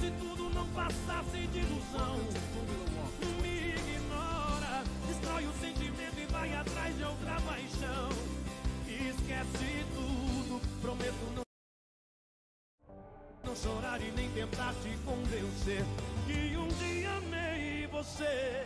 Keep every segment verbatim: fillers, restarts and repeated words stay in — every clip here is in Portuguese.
se tudo não passasse de ilusão. Me ignora, destrói o sentimento e vai atrás de outra paixão. Esquece tudo, prometo não Não chorar e nem tentar te convencer que um dia amei você.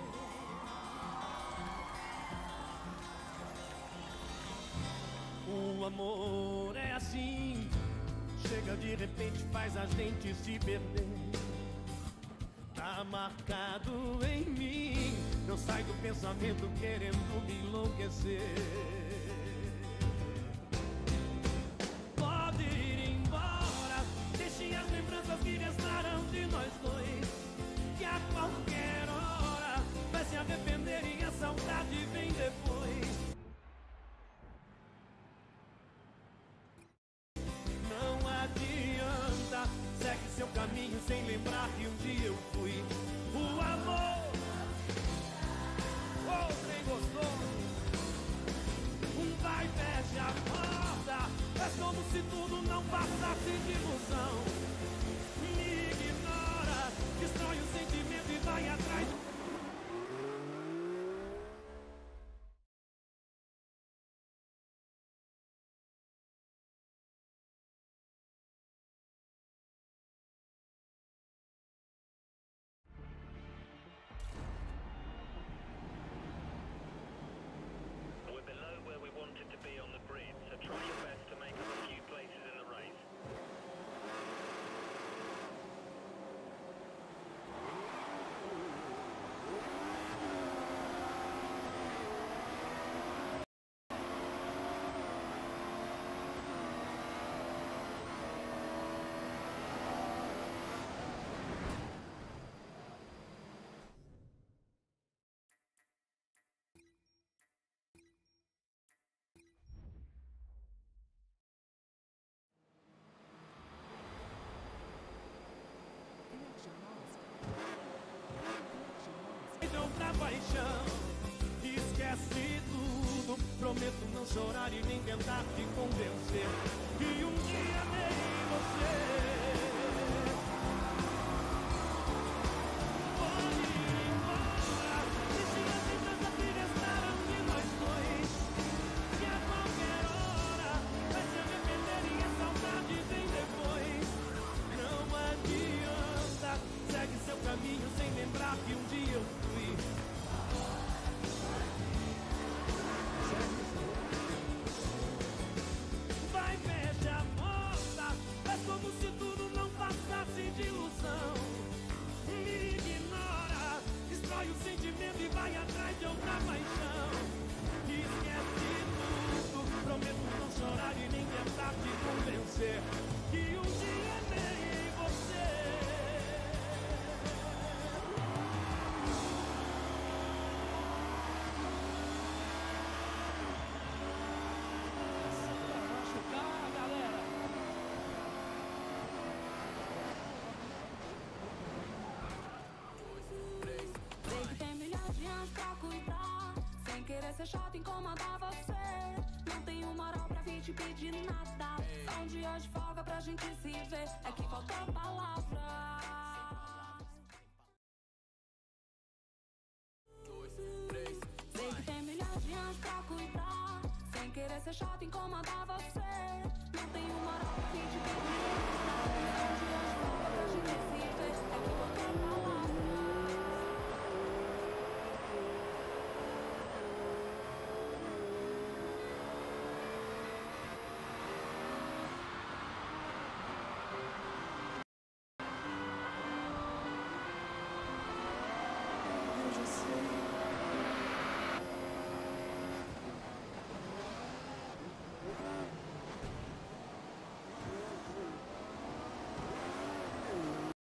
O amor é assim, chega de repente, faz a gente se perder. Tá marcado em mim, não sai do pensamento querendo me enlouquecer. Pode ir embora, deixe as lembranças que restaram de nós dois, que a qualquer hora vai se arrepender e a saudade vem depois. Não adianta, segue seu caminho sem lembrar que um dia eu fui o amor. Oh, quem gostou? Um vai, fecha a porta, é como se tudo não passasse de ilusão. Me ignora, destrói o sentimento e vai atrás. We're below where we wanted to be on the grid, so try your best to make up a few places in the race. Outra paixão, esquece tudo, prometo não chorar e nem tentar te convencer que um dia amei você. Pode ir embora, deixe as lembranças que restaram de nós dois, que a qualquer hora vai se arrepender e a saudade vem depois. Não adianta, segue seu caminho sem lembrar que um dia eu fui. Vai, fecha a porta, faz como se tudo não passasse de ilusão. Me ignora, destrói o sentimento e vai atrás de outra paixão. Esquece tudo, prometo não chorar e nem tentar te convencer que um dia amei você. Ser chato, incomodar você. Não tenho moral pra vir te pedir nada. Só um dia de folga pra gente se ver. É que faltou palavras. Sei que tem milhões de anos pra cuidar. Sem querer ser chato, incomodar você. Não tenho moral pra vir te pedir